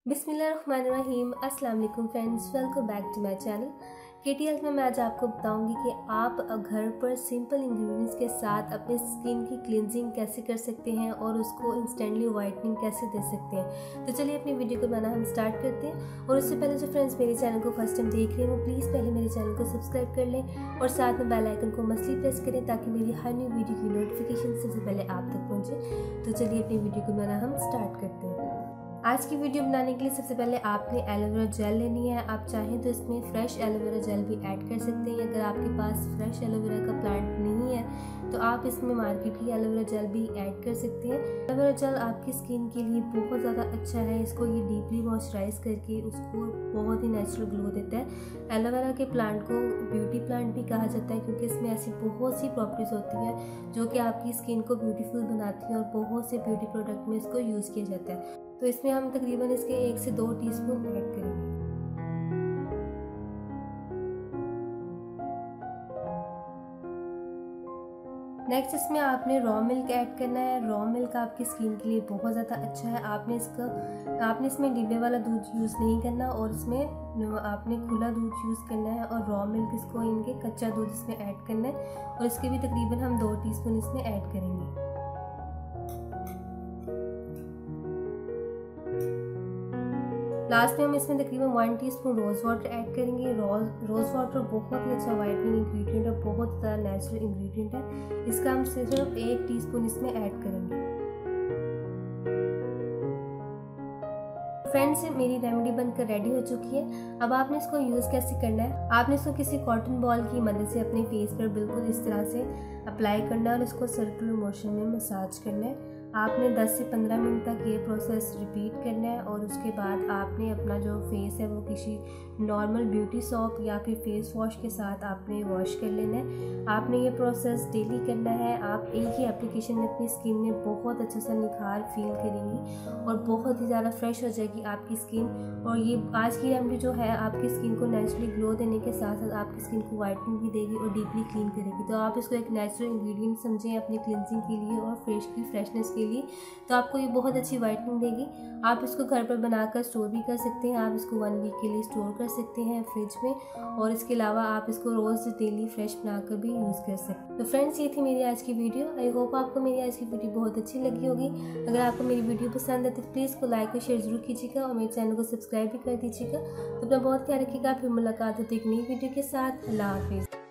बिस्मिल्लाहिर्रहमानिर्रहीम। अस्सलाम वालेकुम friends, welcome back to my channel KT health में। मैं आज आपको बताऊंगी कि आप घर पर सिंपल इंग्रेडिएंट्स के साथ अपने स्किन की क्लिनजिंग कैसे कर सकते हैं और उसको इंस्टेंटली वाइटनिंग कैसे दे सकते हैं। तो चलिए अपनी वीडियो को बनाना हम स्टार्ट करते हैं। और उससे पहले जो फ्रेंड्स मेरे चैनल को फर्स्ट टाइम देख रहे हैं वो प्लीज़ पहले मेरे चैनल को सब्सक्राइब कर लें और साथ में बेल आइकन को मस्टली प्रेस करें ताकि मेरी हर न्यू वीडियो की नोटिफिकेशन सबसे पहले आप तक पहुँचे। तो चलिए अपनी वीडियो को बनाना हम स्टार्ट करते हैं। आज की वीडियो बनाने के लिए सबसे पहले आपने एलोवेरा जेल लेनी है। आप चाहें तो इसमें फ्रेश एलोवेरा जेल भी ऐड कर सकते हैं। अगर आपके पास फ्रेश एलोवेरा का प्लांट नहीं है तो आप इसमें मार्केट की एलोवेरा जेल भी ऐड कर सकते हैं। एलोवेरा जेल आपकी स्किन के लिए बहुत ज़्यादा अच्छा है। इसको ये डीपली मॉइस्चराइज करके उसको बहुत ही नेचुरल ग्लो देता है। एलोवेरा के प्लांट को ब्यूटी प्लांट भी कहा जाता है क्योंकि इसमें ऐसी बहुत सी प्रॉपर्टीज़ होती हैं जो कि आपकी स्किन को ब्यूटीफुल बनाती हैं और बहुत से ब्यूटी प्रोडक्ट में इसको यूज़ किया जाता है। तो इसमें हम तकरीबन इसके 1 से 2 टीस्पून ऐड करेंगे। नेक्स्ट इसमें आपने रॉ मिल्क ऐड करना है। रॉ मिल्क आपकी स्किन के लिए बहुत ज़्यादा अच्छा है। आपने इसमें डिब्बे वाला दूध यूज़ नहीं करना और इसमें आपने खुला दूध यूज़ करना है और रॉ मिल्क इसको इनके कच्चा दूध इसमें ऐड करना है और इसके भी तकरीबन हम 2 टीस्पून इसमें ऐड करेंगे। लास्ट में हम इसमें तकरीबन 1 टीस्पून रोज़ वाटर ऐड करेंगे। रोज़ वाटर बहुत ही अच्छा वाइटनिंग इंग्रेडिएंट है, बहुत ज़्यादा नेचुरल इंग्रेडिएंट है। इसका हम सिर्फ 1 टीस्पून इसमें ऐड करेंगे। फ्रेंड्स मेरी रेमेडी बनकर रेडी हो चुकी है। अब आपने इसको यूज़ कैसे करना है, आपने इसको किसी कॉटन बॉल की मदद से अपने फेस पर बिल्कुल इस तरह से अप्लाई करना है और इसको सर्कुलर मोशन में मसाज करना है। आपने 10 से 15 मिनट तक ये प्रोसेस रिपीट करना है और उसके बाद आपने अपना जो फेस है वो किसी नॉर्मल ब्यूटी सोप या फिर फेस वॉश के साथ आपने वॉश कर लेना है। आपने ये प्रोसेस डेली करना है। आप एक ही एप्लीकेशन में अपनी स्किन में बहुत अच्छा सा निखार फील करेंगी और बहुत ही ज़्यादा फ्रेश हो जाएगी आपकी स्किन। और ये आज की रेमेडी जो है आपकी स्किन को नेचुरली ग्लो देने के साथ साथ आपकी स्किन को वाइटनिंग भी देगी और डीपली क्लीन करेगी। तो आप इसको एक नेचुरल इंग्रेडिएंट समझें अपनी क्लिनजिंग के लिए और फ्रेशनेस के लिए। तो आपको ये बहुत अच्छी वाइटनिंग देगी। आप इसको घर पर बनाकर स्टोर भी कर सकते हैं। आप इसको 1 वीक के लिए स्टोर कर सकते हैं फ्रिज में और इसके अलावा आप इसको रोज़ डेली फ्रेश बनाकर भी यूज़ कर सकते हैं। तो फ्रेंड्स ये थी मेरी आज की वीडियो। आई होप आपको मेरी आज की वीडियो बहुत अच्छी लगी होगी। अगर आपको मेरी वीडियो पसंद है तो प्लीज़ को लाइक और शेयर जरूर कीजिएगा और मेरे चैनल को सब्सक्राइब भी कर दीजिएगा। तो अपना बहुत ख्याल रखिएगा। फिर मुलाकात होती है एक नई वीडियो के साथ। अल्लाह हाफिज़।